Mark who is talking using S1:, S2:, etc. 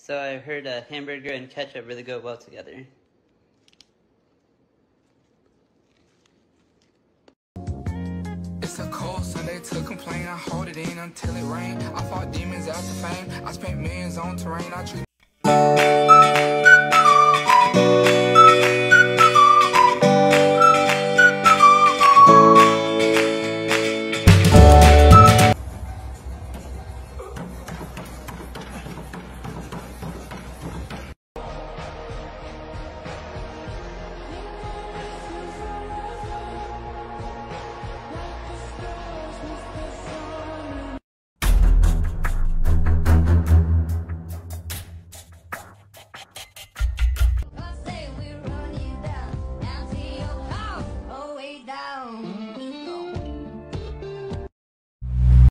S1: So I heard hamburger and ketchup really go well together.
S2: It's a cold Sunday to complain. I hold it in until it rain. I fought demons out to fame. I spent millions on terrain. I treat